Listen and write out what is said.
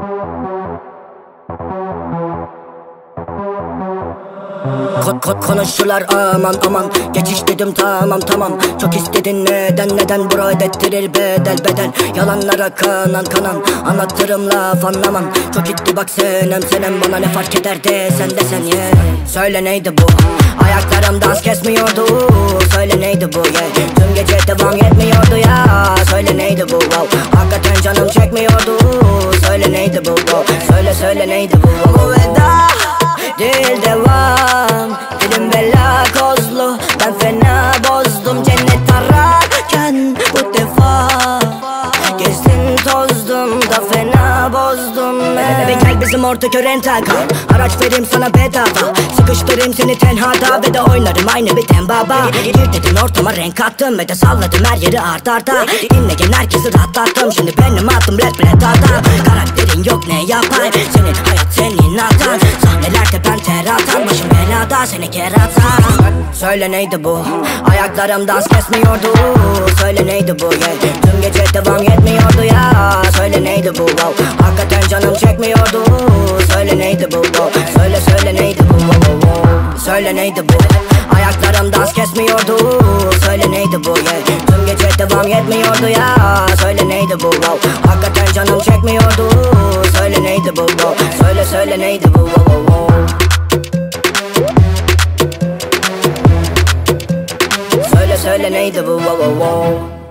Konuşurlar aman aman, geçiş dedim tamam tamam. Çok istedin neden bura ödettirir bedel. Yalanlara kanan anlatırım laf anlaman. Çok gitti bak senem bana ne fark eder de sen yeah. Söyle neydi bu, ayaklarım dans kesmiyordu. Söyle neydi bu yeah. Tüm gece devam etmiyordu ya. Söyle neydi bu wow. Hakikaten canım çekmiyordu. Söyle neydi bu wow. Söyle neydi bu wow. Bu veda değil devam. Dilim bela kozlu, ben fena bozdum. Cennet ararken bu defa gezdim tozdum da fena bozdum. Bebe gel bizim ortak rental kal. Araç vereyim sana bedava, sıkıştırayım seni tenhada ve de oynarım aynı bir baba. Gir dedin ortama renk attım ve de salladım her yeri arda. Dinleyen herkesi rahatlattım, şimdi benim adım rap dağda. Karakterin yok ne yapar, senin hayat senin hatan. Sahnelerde ben ter atan, başım belada seni keratan. Söyle neydi bu, ayaklarım dans kesmiyordu. Söyle neydi bu yeah. Tüm gece devam etmiyordu ya. Söyle neydi bu wow. Hakikaten canım çekmiyordu. Söyle neydi bu wow. Söyle neydi bu wow. Söyle neydi bu, ayaklarım dans kesmiyordu. Söyle neydi bu yeah. Tüm gece devam etmiyordu ya. Söyle neydi bu wow. Hakikaten canım çekmiyordu. Söyle neydi bu wow. Söyle neydi bu wow. Söyle neydi bu wow.